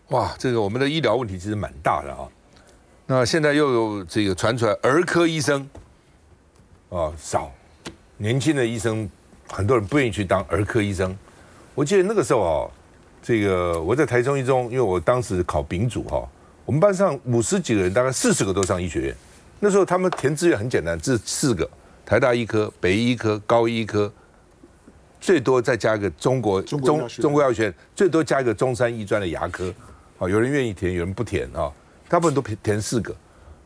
哇，这个我们的医疗问题其实蛮大的啊。那现在又有这个传出来，儿科医生少，年轻的医生很多人不愿意去当儿科医生。我记得那个时候这个我在台中一中，因为我当时考丙组我们班上50几个人，大概40个都上医学院。那时候他们填志愿很简单，这4个：台大医科、北医医科、高医医科，最多再加一个中国药学院，最多加一个中山医专的牙科。有人愿意填，有人不填大部分都填4个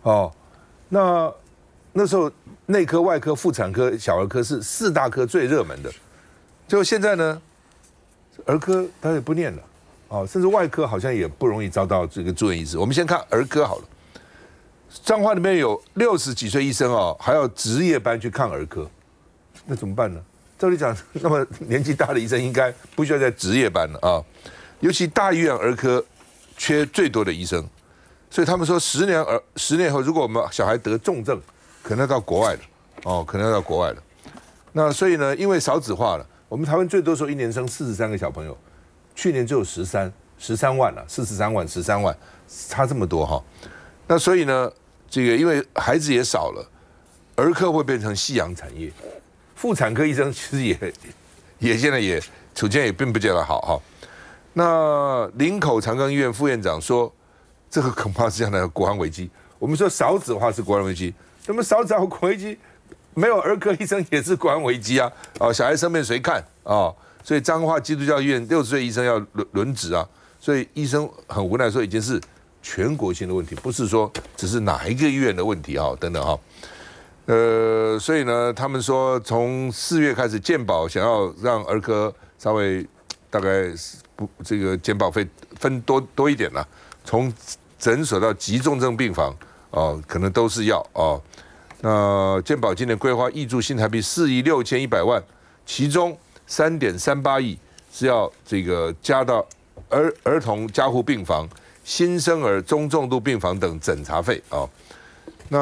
那时候内科、外科、妇产科、小儿科是4大科最热门的。结果现在呢，儿科他也不念了甚至外科好像也不容易招到这个住院医师。我们先看儿科好了。彰化那边有60几岁医生还要值夜班去看儿科，那怎么办呢？照理讲，那么年纪大的医生应该不需要再值夜班了尤其大医院儿科缺最多的医生，所以他们说10年后，如果我们小孩得重症，可能要到国外了可能要到国外了。那所以呢，因为少子化了，我们台湾最多时候1年生43个小朋友，去年只有13万了，43万13万，差这么多那所以呢，这个因为孩子也少了，儿科会变成夕阳产业。妇产科医生其实也现在也处境也并不见得好那林口长庚医院副院长说，这个恐怕是这样的国安危机。我们说少子化是国安危机，那么少子化危机没有儿科医生也是国安危机小孩生病谁看所以彰化基督教医院60岁医生要轮值所以医生很无奈说已经是全国性的问题，不是说只是哪一个医院的问题等等所以呢，他们说从4月开始，健保想要让儿科稍微大概这个健保费分多一点了，从诊所到急重症病房可能都是要那健保今年规划挹注新台币4亿6100万，其中3.38亿是要这个加到儿童加护病房、新生儿中重度病房等诊查费那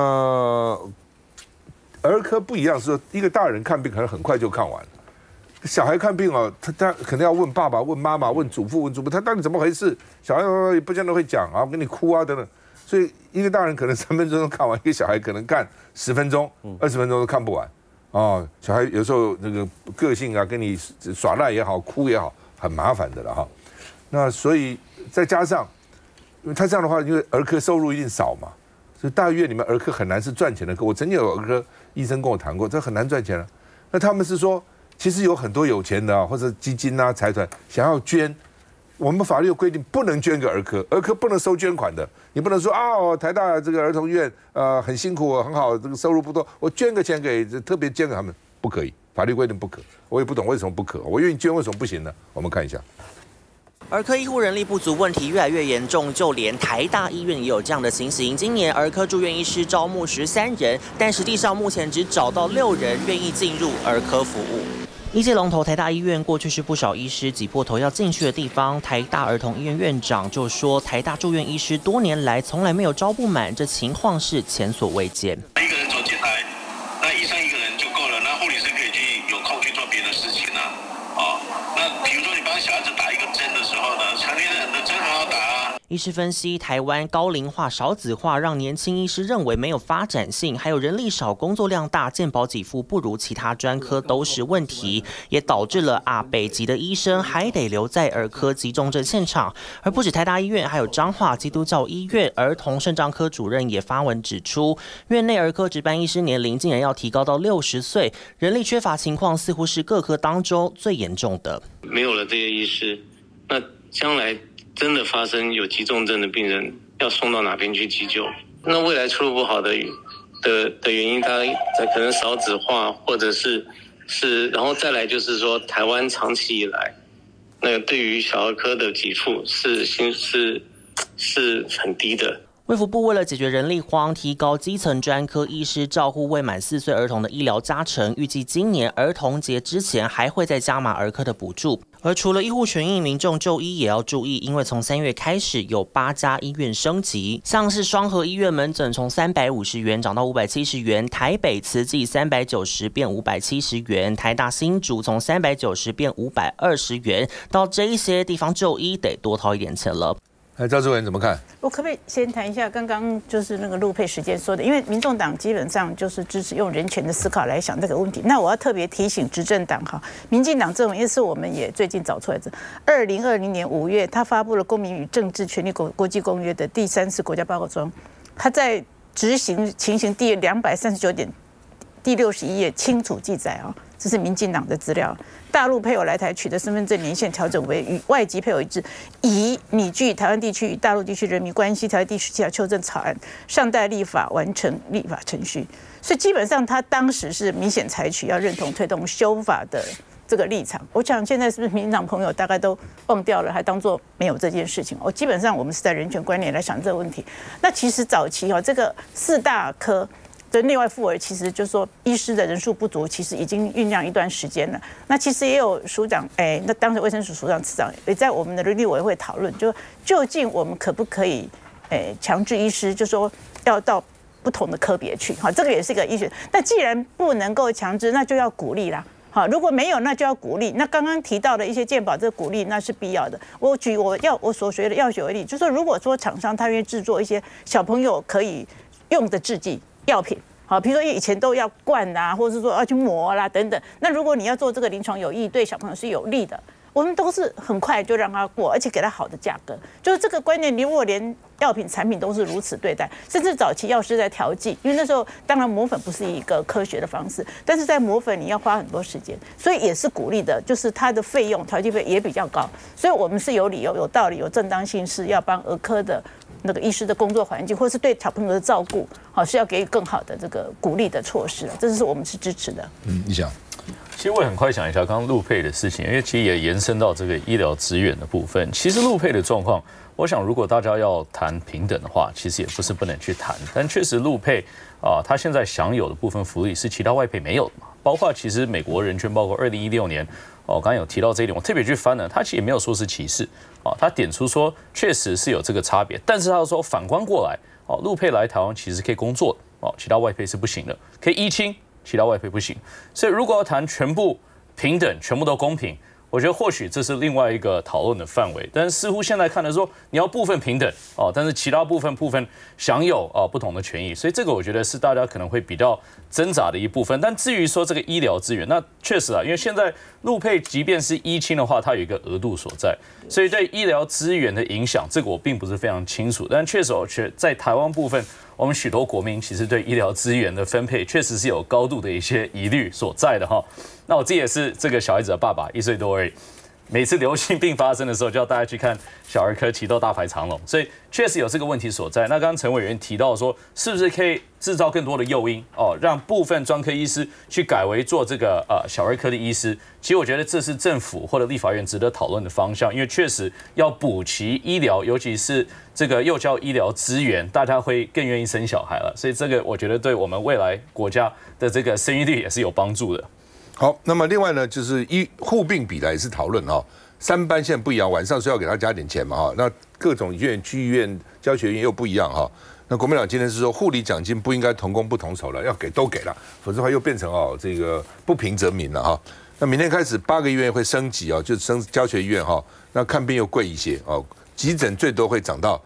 儿科不一样，是说一个大人看病可能很快就看完，小孩看病他可能要问爸爸、问妈妈、问祖父、他到底怎么回事？小孩也不见得会讲跟你哭等等。所以一个大人可能3分钟看完，一个小孩可能看10分钟、20分钟都看不完小孩有时候那个个性跟你耍赖也好、哭也好，很麻烦的了那所以再加上，因为他这样的话，因为儿科收入一定少嘛，所以大医院里面儿科很难是赚钱的科。我曾经有儿科医生跟我谈过，这很难赚钱那他们是说，其实有很多有钱的或者基金财团想要捐，我们法律有规定不能捐给儿科，儿科不能收捐款的。你不能说台大这个儿童医院很辛苦很好，这个收入不多，我捐个钱给特别捐给他们，不可以，法律规定不可。我也不懂为什么不可，我愿意捐为什么不行呢？我们看一下。 儿科医护人力不足问题越来越严重，就连台大医院也有这样的情形。今年儿科住院医师招募13人，但实际上目前只找到6人愿意进入儿科服务。医界龙头台大医院过去是不少医师挤破头要进去的地方。台大儿童医院院长就说，台大住院医师多年来从来没有招不满，这情况是前所未见。 一个人走进来，那医生一个人就够了，那护理师可以有空去做别的事情那比如说你帮小孩子打一个针的时候呢，成年人的针还要打医师分析，台湾高龄化、少子化，让年轻医师认为没有发展性，还有人力少、工作量大、健保给付不如其他专科都是问题，也导致了北级的医生还得留在儿科急重症现场。而不止台大医院，还有彰化基督教医院儿童肾脏科主任也发文指出，院内儿科值班医师年龄竟然要提高到60岁，人力缺乏情况似乎是各科当中最严重的。 没有了这些医师，那将来真的发生有急重症的病人，要送到哪边去急救？那未来出路不好的原因，它可能少子化，或者是，然后再来就是说，台湾长期以来，那个对于小儿科的给付是很低的。 卫福部为了解决人力荒，提高基层专科医师照护未满4岁儿童的医疗加成，预计今年儿童节之前还会再加码儿科的补助。而除了医护权益，民众就医也要注意，因为从3月开始有8家医院升级，像是双和医院门诊从350元涨到570元，台北慈济390变570元，台大新竹从390变520元，到这一些地方就医得多掏一点钱了。 赵志文怎么看？ 我可不可以先谈一下刚刚就是那个陆配时间说的？因为民众党基本上就是支持用人权的思考来想这个问题。那我要特别提醒执政党哈，民进党这种，因为是我们也最近找出来的，2020年5月，他发布了《公民与政治权利国际公约》的第3次国家报告中，他在执行情形第239点第61页清楚记载啊，这是民进党的资料。大陆配偶来台取得身份证年限调整为与外籍配偶一致，以拟具台湾地区与大陆地区人民关系条例第17条修正草案，尚待立法完成立法程序。所以基本上他当时是明显采取要认同推动修法的这个立场。我想现在是不是民进党朋友大概都忘掉了，还当作没有这件事情？基本上我们是在人权观念来想这个问题。那其实早期这个4大科的内外妇儿，其实就是说医师的人数不足，其实已经酝酿一段时间了。那其实也有署长，那当时卫生署署长、次长也在我们的伦理委员会讨论，就究竟我们可不可以，强制医师，就说要到不同的科别去，好，这个也是一个医学。那既然不能够强制，那就要鼓励啦。好，如果没有，那就要鼓励。那刚刚提到的一些健保，这个鼓励那是必要的。我举我所学的药学为例，就是说，如果说厂商他愿意制作一些小朋友可以用的制剂药品，好，比如说以前都要灌啊，或者是说要去磨啦等等。那如果你要做这个临床有益，对小朋友是有利的，我们都是很快就让他过，而且给他好的价格。就是这个观念，如果连药品产品都是如此对待，甚至早期药师在调剂，因为那时候当然磨粉不是一个科学的方式，但是在磨粉你要花很多时间，所以也是鼓励的，就是它的费用调剂费也比较高，所以我们是有理由、有道理、有正当性，是要帮儿科的那个医师的工作环境，或是对小朋友的照顾，好是要给予更好的这个鼓励的措施，这是我们是支持的。 你想？ 其实我也很快想一下刚刚陆配的事情，因为其实也延伸到这个医疗资源的部分。其实陆配的状况，我想如果大家要谈平等的话，其实也不是不能去谈，但确实陆配它现在享有的部分福利是其他外配没有的嘛，包括其实美国人权报告2016年刚刚有提到这一点，我特别去翻了，他其实也没有说是歧视他点出说确实是有这个差别，但是他说反观过来陆配来台湾其实可以工作其他外配是不行的，可以依亲。其他外配不行，所以如果要谈全部平等、全部都公平，我觉得或许这是另外一个讨论的范围。但是似乎现在看的说，你要部分平等但是其他部分享有不同的权益，所以这个我觉得是大家可能会比较挣扎的一部分。但至于说这个医疗资源，那确实因为现在陆配即便是依亲的话，它有一个额度所在，所以对医疗资源的影响，这个我并不是非常清楚。但确实，在台湾部分。我们许多国民其实对医疗资源的分配确实是有高度的一些疑虑所在的那我自己也是这个小孩子的爸爸，1岁多而已。每次流行病发生的时候，就要大家去看小儿科，骑到大排长龙，所以确实有这个问题所在。那刚刚陈委员提到说，是不是可以制造更多的诱因让部分专科医师去改为做这个小儿科的医师？其实我觉得这是政府或者立法院值得讨论的方向，因为确实要补齐医疗，尤其是这个幼教医疗资源，大家会更愿意生小孩了。所以这个我觉得对我们未来国家的这个生育率也是有帮助的。 好，那么另外呢，就是护病比的也是讨论3班现在不一样，晚上说要给他加点钱嘛那各种医院、区医院、教学院又不一样那国民党今天是说护理奖金不应该同工不同酬了，要给都给了，否则的话又变成这个不平则鸣了那明天开始8个医院会升级就升教学医院那看病又贵一些急诊最多会涨到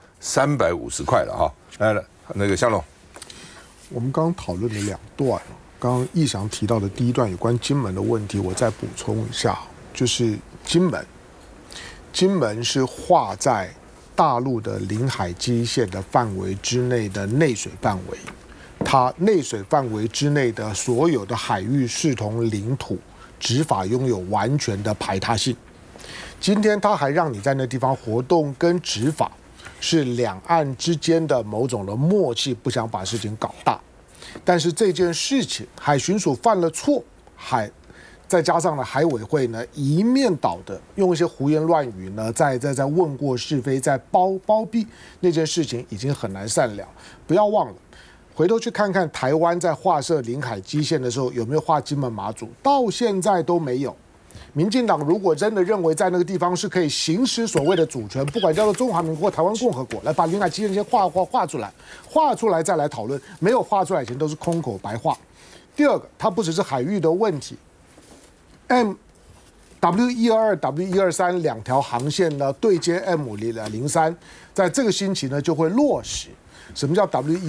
350块了来了，那个向龙， 我们刚刚讨论了2段。刚刚义祥提到的第一段有关金门的问题，我再补充一下，就是金门是划在大陆的领海基线的范围之内的内水范围，它内水范围之内的所有的海域视同领土，执法拥有完全的排他性。今天他还让你在那地方活动跟执法，是两岸之间的某种的默契，不想把事情搞大。但是这件事情，海巡署犯了错，再加上呢，海委会呢一面倒的用一些胡言乱语呢，在问过是非，在包庇那件事情已经很难善了。不要忘了，回头去看看台湾在划设领海基线的时候，有没有划金门马祖，到现在都没有。民进党如果真的认为在那个地方是可以行使所谓的主权，不管叫做中华民国、台湾共和国，来把领海基线先画出来再来讨论，没有画出来以前都是空口白话。第二个，它不只是海域的问题， W12、W123两条航线呢对接 M03，在这个星期呢就会落实。什么叫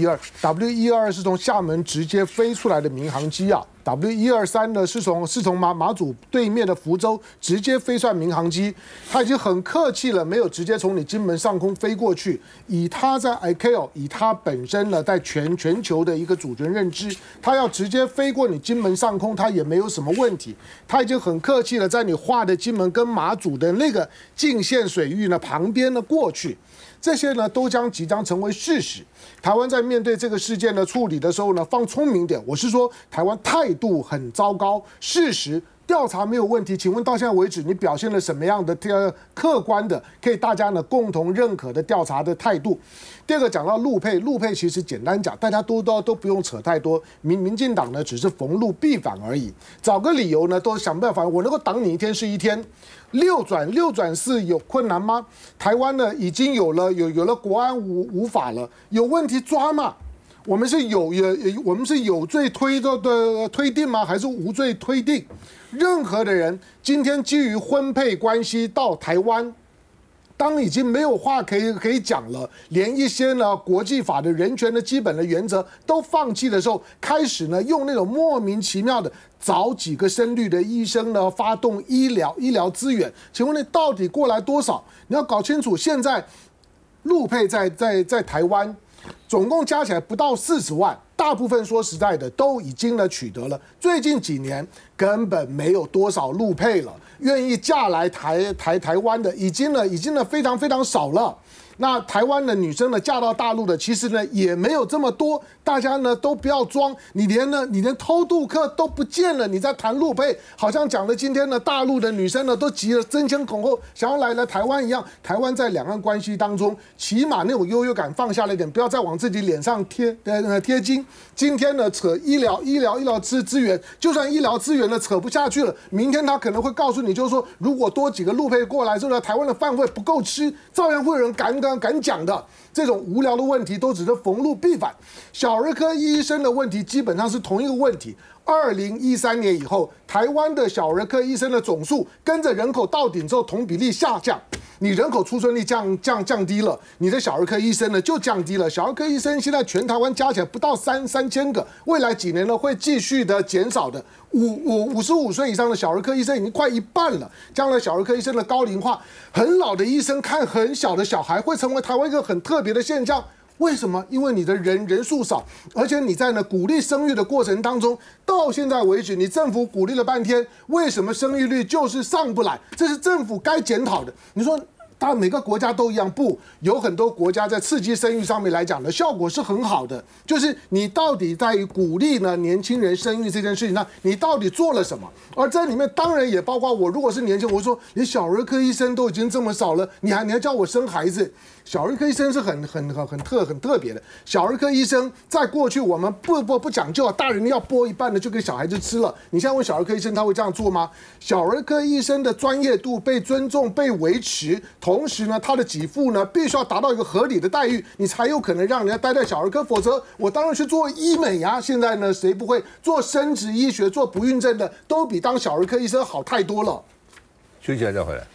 W12？W12是从厦门直接飞出来的民航机啊。W123呢是从马祖对面的福州直接飞算民航机，它已经很客气了，没有直接从你金门上空飞过去。以它在 ICAO， 以它本身呢在全球的一个主权认知，它要直接飞过你金门上空，它也没有什么问题。它已经很客气了，在你画的金门跟马祖的那个境线水域呢旁边呢过去。这些呢都即将成为事实。台湾在面对这个事件的处理的时候呢，放聪明点。我是说，台湾态度很糟糕。事实调查没有问题，请问到现在为止，你表现了什么样的客观的，可以大家呢共同认可的调查的态度？第二个讲到陆配其实简单讲，大家都不用扯太多。民进党呢只是逢路必反而已，找个理由呢都想办法，我能够挡你一天是一天。六转4有困难吗？台湾呢已经有了国安无法了，有问题抓嘛？我们是有罪推定吗？还是无罪推定？任何的人今天基于婚配关系到台湾，当已经没有话可以讲了，连一些呢国际法的人权的基本的原则都放弃的时候，开始呢用那种莫名其妙的找几个深绿的医生呢发动医疗资源，请问你到底过来多少？你要搞清楚，现在陆配在台湾总共加起来不到40万。大部分说实在的都已经呢取得了，最近几年根本没有多少陆配了，愿意嫁来台湾的已经呢非常非常少了。那台湾的女生呢嫁到大陆的其实呢也没有这么多，大家呢都不要装，你连偷渡客都不见了，你在谈陆配，好像讲的今天呢大陆的女生呢都急了争先恐后想要来台湾一样。台湾在两岸关系当中，起码那种优越感放下了一点，不要再往自己脸上贴金。今天呢扯医疗资源，就算医疗资源呢扯不下去了，明天他可能会告诉你，就是说如果多几个陆配过来之后呢，台湾的饭会不够吃，照样会有人敢讲的。这种无聊的问题都只是逢路必反。小儿科医生的问题基本上是同一个问题。2013年以后，台湾的小儿科医生的总数跟着人口到顶之后同比例下降。你人口出生率降低了，你的小儿科医生呢就降低了。小儿科医生现在全台湾加起来不到3000个，未来几年呢会继续的减少的。55岁以上的小儿科医生已经快一半了。将来小儿科医生的高龄化，很老的医生看很小的小孩，会成为台湾一个很特别的现象。为什么？因为你的人数少，而且你在呢鼓励生育的过程当中，到现在为止，你政府鼓励了半天，为什么生育率就是上不来？这是政府该检讨的。你说，当然每个国家都一样，不，有很多国家在刺激生育上面来讲的效果是很好的，就是你到底在于鼓励呢年轻人生育这件事情上，你到底做了什么？而在里面当然也包括我，如果是年轻人，我说连小儿科医生都已经这么少了，你还叫我生孩子？小儿科医生是很特别的。小儿科医生在过去我们不讲究啊，大人要剥一半的就给小孩子吃了。你现在问小儿科医生他会这样做吗？小儿科医生的专业度被尊重被维持，同时呢他的给付呢必须要达到一个合理的待遇，你才有可能让人家待在小儿科，否则我当然去做医美呀。现在呢谁不会做生殖医学做不孕症的，都比当小儿科医生好太多了。 休息一下再回来。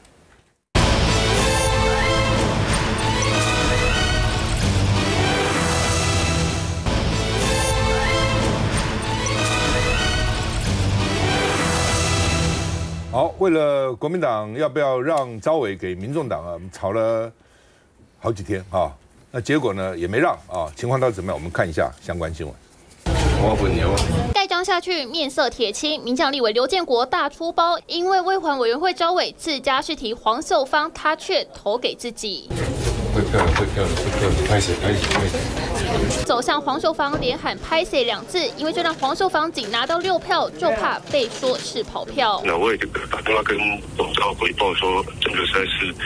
好，为了国民党要不要让召委给民众党啊，我们吵了好几天啊，那结果呢也没让啊，情况到底怎么样？我们看一下相关新闻。 盖章下去，面色铁青。民将立委刘建国大出包，因为卫环委员会召委自家试题黄秀芳，他却投给自己。 会票，拍谁？ 走向黄秀芳，连喊拍谁2字，因为就让黄秀芳仅拿到6票，就怕被说是跑票。 那我也打电话跟总召汇报说，这个实在是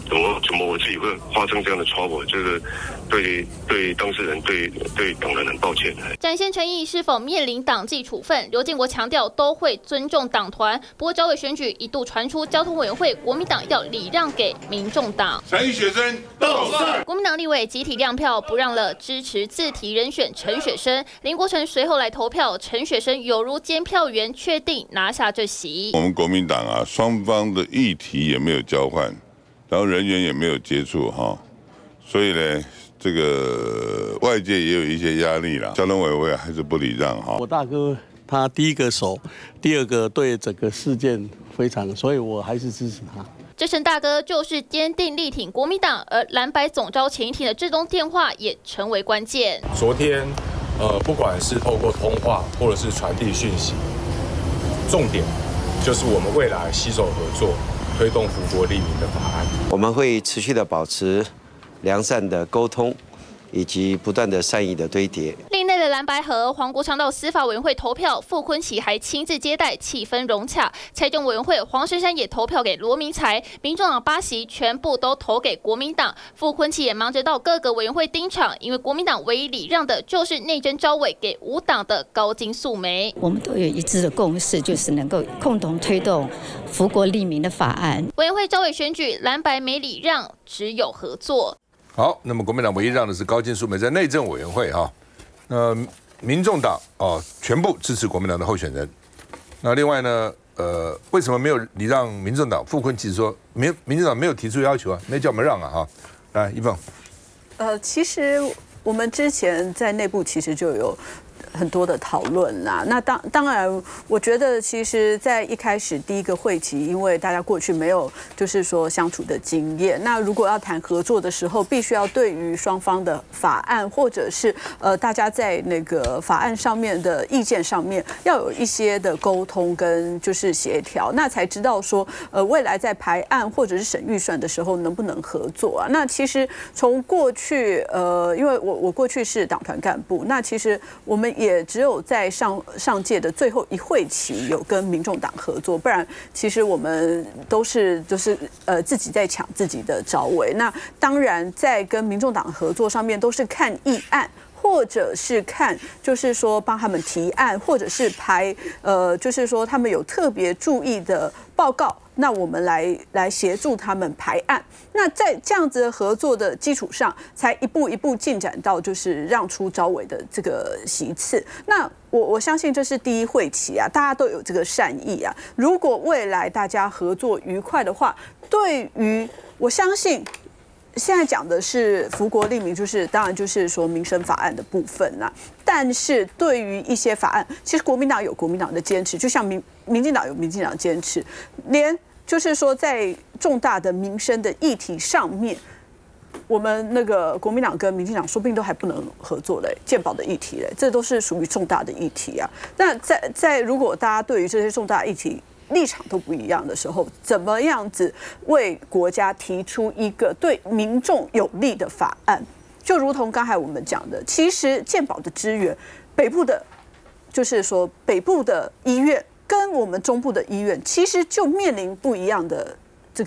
怎么我自己会发生这样的 trouble， 这个对当事人对党人很抱歉。 展现诚意是否面临党纪处分？刘建国强调都会尊重党团。不过召委选举一度传出交通委员会国民党要礼让给民众党。 参与学生到赛。 国民党立委集体亮票，不让了支持自提人选陈雪生。林国成随后来投票，陈雪生有如监票员，确定拿下这席。 我们国民党啊，双方的议题也没有交换，然后人员也没有接触哈，所以呢，这个外界也有一些压力啦。交通委员会还是不礼让哈。 我大哥他第一个熟，第二个对整个事件非常，所以我还是支持他。 这陈大哥就是坚定力挺国民党，而蓝白总召前一天的这通电话也成为关键。 昨天，不管是透过通话或者是传递讯息，重点就是我们未来携手合作，推动福国利民的法案。 我们会持续的保持良善的沟通，以及不断的善意的堆叠。 另类的蓝白合，黄国昌到司法委员会投票，傅崐萁还亲自接待，气氛融洽。财政委员会黄珊珊也投票给罗明才，民众党8席全部都投给国民党。傅崐萁也忙着到各个委员会盯场，因为国民党唯一礼让的就是内政召委给无党的高金素梅。 我们都有一致的共识，就是能够共同推动福国利民的法案。 委员会召委选举，蓝白没礼让，只有合作。 好，那么国民党唯一让的是高金素梅在内政委员会哈，民众党全部支持国民党的候选人。那另外呢，为什么没有礼让民众党？傅崐萁说，民众党没有提出要求啊，没叫我们让啊哈。来，一凤。 其实我们之前在内部其实就有很多的讨论啦。那当然，我觉得其实，在一开始第一个会期，因为大家过去没有就是说相处的经验，那如果要谈合作的时候，必须要对于双方的法案或者是大家在那个法案上面的意见上面，要有一些的沟通跟就是协调，那才知道说未来在排案或者是审预算的时候能不能合作啊？那其实从过去因为我过去是党团干部，那其实我们也只有在上届的最后一会期有跟民众党合作，不然其实我们都是就是自己在抢自己的召委。那当然在跟民众党合作上面都是看议案，或者是看就是说帮他们提案，或者是排就是说他们有特别注意的报告，那我们来协助他们排案。那在这样子的合作的基础上，才一步一步进展到就是让出召委的这个席次。那我相信这是第一会期啊，大家都有这个善意啊。如果未来大家合作愉快的话，对于我相信。现在讲的是福国利民，就是当然就是说民生法案的部分啦。但是对于一些法案，其实国民党有国民党的坚持，就像民进党有民进党的坚持，连就是说在重大的民生的议题上面，我们那个国民党跟民进党说不定都还不能合作嘞，健保的议题嘞，这都是属于重大的议题啊。那在如果大家对于这些重大议题立场都不一样的时候，怎么样子为国家提出一个对民众有利的法案？就如同刚才我们讲的，其实健保的资源，北部的，就是说北部的医院跟我们中部的医院，其实就面临不一样的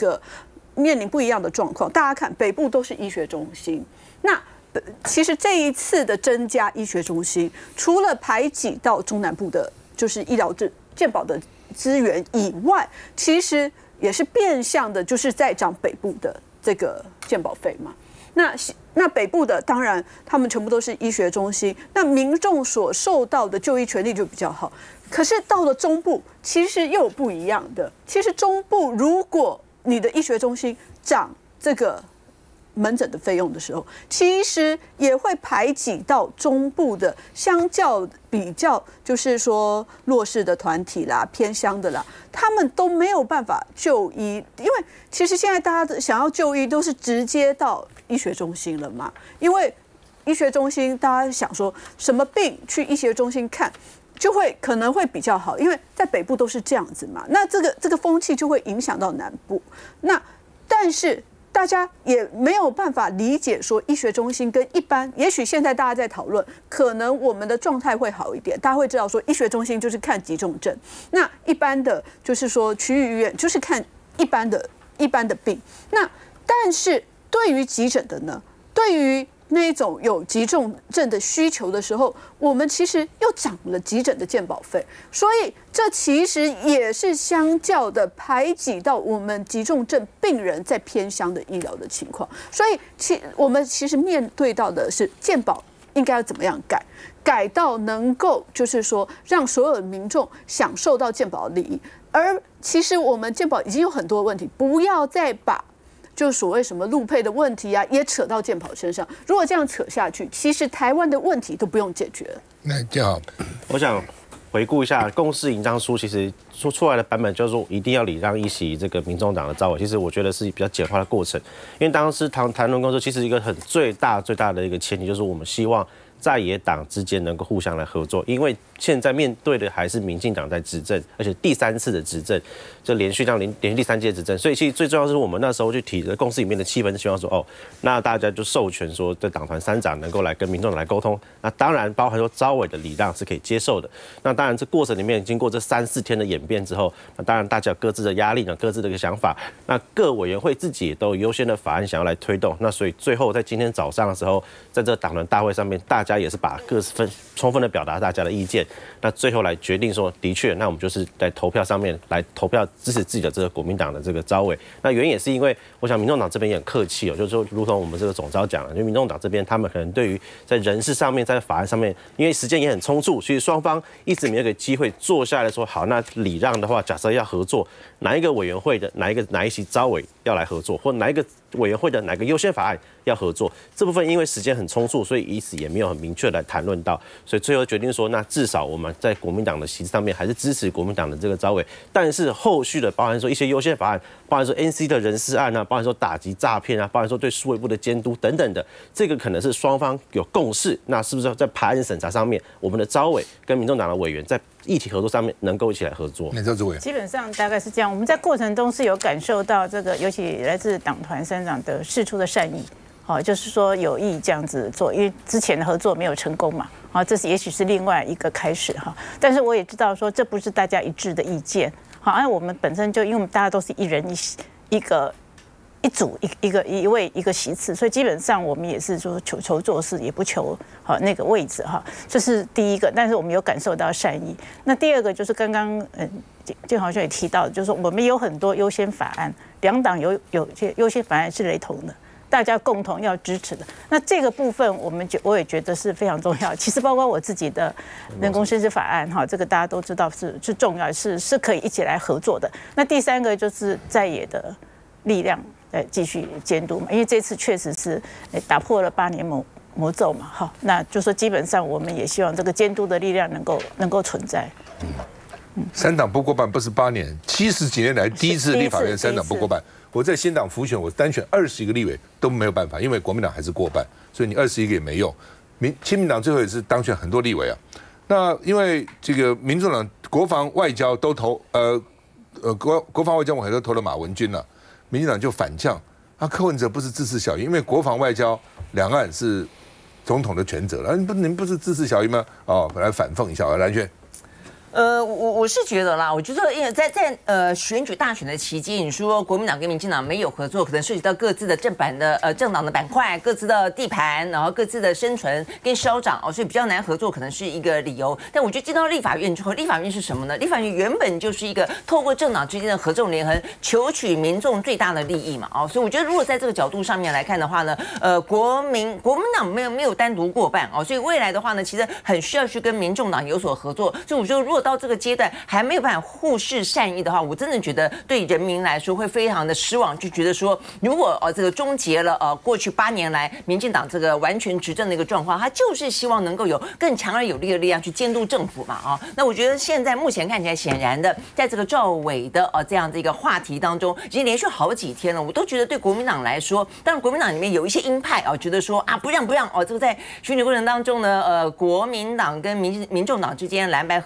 状况。大家看，北部都是医学中心，那其实这一次的增加医学中心，除了排挤到中南部的，就是医疗健保的资源以外，其实也是变相的，就是在涨北部的这个健保费嘛。那北部的当然他们全部都是医学中心，那民众所受到的就医权利就比较好。可是到了中部，其实又有不一样的。其实中部如果你的医学中心涨这个门诊的费用的时候，其实也会排挤到中部的相较比较就是说弱势的团体啦、偏乡的啦，他们都没有办法就医，因为其实现在大家想要就医都是直接到医学中心了嘛，因为医学中心大家想说什么病去医学中心看，就会可能会比较好，因为在北部都是这样子嘛，那这个风气就会影响到南部，那但是。大家也没有办法理解说医学中心跟一般，也许现在大家在讨论，可能我们的状态会好一点，大家会知道说医学中心就是看急重症，那一般的就是说区域医院就是看一般的病。那但是对于急诊的呢，对于那种有急重症的需求的时候，我们其实又涨了急诊的健保费，所以这其实也是相较的排挤到我们急重症病人在偏乡的医疗的情况。所以我们其实面对到的是健保应该要怎么样改到能够就是说让所有的民众享受到健保的利益。而其实我们健保已经有很多问题，不要再把就所谓什么陆配的问题啊，也扯到健保身上。如果这样扯下去，其实台湾的问题都不用解决了。 那这样， 我想回顾一下共识营章书，其实说出来的版本就是说一定要礼让一席这个民众党的召委。其实我觉得是比较简化的过程，因为当时谈论共识，其实一个最大的一个前提就是我们希望在野党之间能够互相来合作，因为现在面对的还是民进党在执政，而且第3次的执政，就连续第3届执政，所以其实最重要的是我们那时候去提的共识里面的气氛是希望说，那大家就授权说，这党团3长能够来跟民众党来沟通，那当然包含说召委的礼让是可以接受的，那当然这过程里面经过这3-4天的演变之后，那当然大家有各自的压力呢，各自的一个想法，那各委员会自己也都有优先的法案想要来推动，那所以最后在今天早上的时候，在这个党团大会上面，大家也是把充分的表达大家的意见，那最后来决定说，的确，那我们就是在投票上面来投票支持自己的这个国民党的这个召委。那原因也是因为，我想民众党这边也很客气就是说，如同我们这个总召讲了，因为民众党这边他们可能对于在人事上面，在法案上面，因为时间也很匆促，所以双方一直没有个机会坐下来说，好，那礼让的话，假设要合作，哪一个委员会的哪一席召委要来合作，或哪一个委员会的哪个优先法案要合作，这部分因为时间很匆促，所以以此也没有很明确来谈论到，所以最后决定说，那至少我们在国民党的席次上面还是支持国民党的这个召委，但是后续的包含说一些优先法案，包含说 NC 的人事案啊，包含说打击诈骗啊，包含说对数位部的监督等等的，这个可能是双方有共识，那是不是在排案审查上面，我们的召委跟民众党的委员在议题合作上面能够一起来合作？ 基本上大概是这样。我们在过程中是有感受到这个，尤其来自党团3长的释出的善意，就是说有意这样子做，因为之前的合作没有成功嘛，这是也许是另外一个开始哈。但是我也知道说这不是大家一致的意见，好，那我们本身就因为我们大家都是一人一组一位一个席次，所以基本上我们也是说求做事，也不求那个位置哈，这是第一个。但是我们有感受到善意。那第二个就是刚刚建豪兄也提到，就是我们有很多优先法案，两党有些优先法案是雷同的，大家共同要支持的。那这个部分我也觉得是非常重要。其实包括我自己的人工生殖法案哈，这个大家都知道是重要，是可以一起来合作的。那第三个就是在野的力量继续监督嘛，因为这次确实是打破了8年魔咒嘛，好，那就说基本上我们也希望这个监督的力量能够存在。 3党不过半不是8年，70几年来第一次立法院3党不过半。我在新党辅选，我单选21个立委都没有办法，因为国民党还是过半，所以你21个也没用。亲民党最后也是当选很多立委啊。那因为这个民众党国防外交都投国防外交我都投了马文君了。民进党就反将，柯文哲不是自视小义，因为国防外交两岸是总统的权责了，你们不是自视小义吗？来反讽一下蓝轩。 我是觉得啦，我觉得因为在选举大选的期间，你说国民党跟民进党没有合作，可能涉及到各自的政党的板块、各自的地盘，然后各自的生存跟消长所以比较难合作，可能是一个理由。但我觉得进到立法院之后，立法院是什么呢？立法院原本就是一个透过政党之间的合纵连横，求取民众最大的利益嘛，所以我觉得如果在这个角度上面来看的话呢，国民党没有单独过半所以未来的话呢，其实很需要去跟民众党有所合作。所以我觉得如果到这个阶段还没有办法互视善意的话，我真的觉得对人民来说会非常的失望，就觉得说，如果这个终结了过去8年来民进党这个完全执政的一个状况，他就是希望能够有更强而有力的力量去监督政府嘛那我觉得现在目前看起来显然的，在这个赵伟的这样的一个话题当中，已经连续好几天了，我都觉得对国民党来说，当然国民党里面有一些鹰派觉得说不让这个在选举过程当中呢，国民党跟民众党之间蓝白合好像有点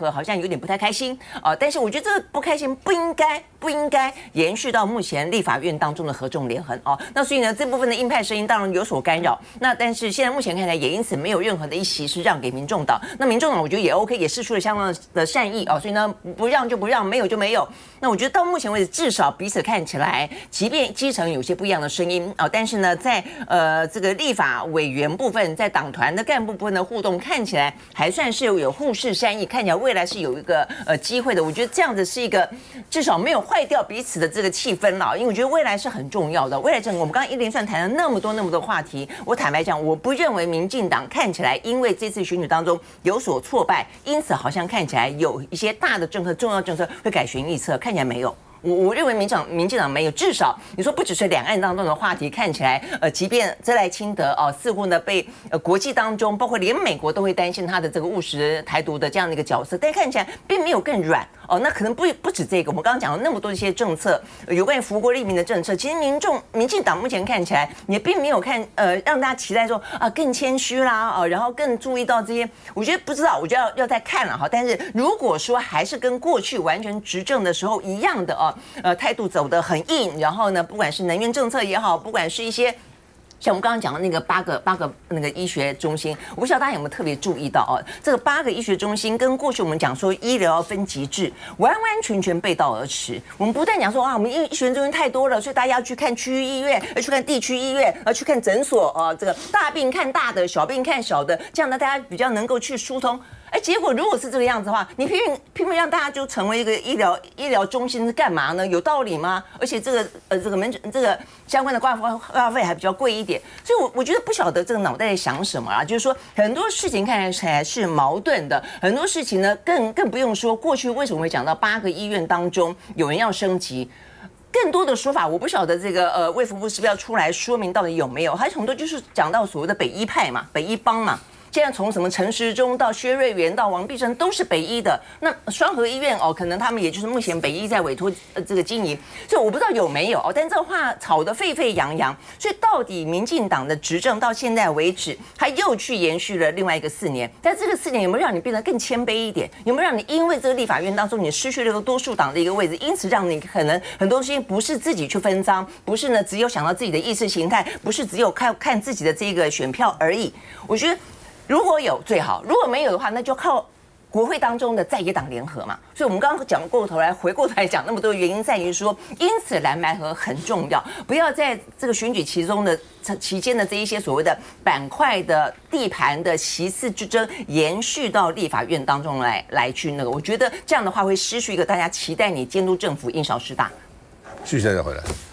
点不太开心但是我觉得这个不开心不应该延续到目前立法院当中的合纵连横那所以呢，这部分的鹰派声音当然有所干扰。那但是现在目前看来，也因此没有任何的一席是让给民众党。那民众党我觉得也 OK， 也释出了相当的善意所以呢，不让就不让，没有就没有。那我觉得到目前为止，至少彼此看起来，即便基层有些不一样的声音但是呢，在这个立法委员部分，在党团的干部部分的互动，看起来还算是有互视善意，看起来未来是有一个机会的。我觉得这样子是一个至少没有坏掉彼此的这个气氛啦，因为我觉得未来是很重要的。未来我们刚刚一连串谈了那么多话题，我坦白讲，我不认为民进党看起来因为这次选举当中有所挫败，因此好像看起来有一些大的政策、重要政策会改弦易辙，看起来没有。我认为民进党没有，至少你说不只是两岸当中的话题，看起来即便遮赖清德似乎呢被国际当中，包括连美国都会担心他的这个务实台独的这样的一个角色，但看起来并没有更软那可能不止这个，我们刚刚讲了那么多一些政策，有关于福国利民的政策，其实民进党目前看起来也并没有让大家期待说更谦虚啦然后更注意到这些，我觉得不知道，我觉得要再看了但是如果说还是跟过去完全执政的时候一样的态度走得很硬，然后呢，不管是能源政策也好，不管是一些像我们刚刚讲的那个八个那个医学中心，我不晓得大家有没有特别注意到这个8个医学中心跟过去我们讲说医疗分级制完全背道而驰。我们不但讲说我们医学中心太多了，所以大家要去看区域医院，要去看地区医院，要去看诊所这个大病看大的，小病看小的，这样呢大家比较能够去疏通。结果如果是这个样子的话，你偏偏让大家就成为一个医疗中心是干嘛呢？有道理吗？而且这个相关的挂费还比较贵一点，所以我觉得不晓得这个脑袋在想什么就是说很多事情看起来是矛盾的，很多事情呢更不用说过去为什么会讲到8个医院当中有人要升级。更多的说法，我不晓得这个卫福部是不是要出来说明到底有没有？还有很多就是讲到所谓的北医派嘛，北医帮嘛。现在从什么陈时中到薛瑞元到王必胜都是北医的，那双和医院可能他们也就是目前北医在委托这个经营，所以我不知道有没有但这个话吵得沸沸扬扬，所以到底民进党的执政到现在为止，他又去延续了另外一个4年，但这个4年有没有让你变得更谦卑一点？有没有让你因为这个立法院当中你失去了个多数党的一个位置，因此让你可能很多东西不是自己去分赃，不是呢只有想到自己的意识形态，不是只有看自己的这个选票而已。我觉得如果有最好，如果没有的话，那就靠国会当中的在野党联合嘛。所以我们刚刚讲回过头来讲那么多原因，在于说，因此蓝白合很重要，不要在这个选举期间的这一些所谓的板块的地盘的席次之争延续到立法院当中来去那个，我觉得这样的话会失去一个大家期待你监督政府因小失大。 续下再回来。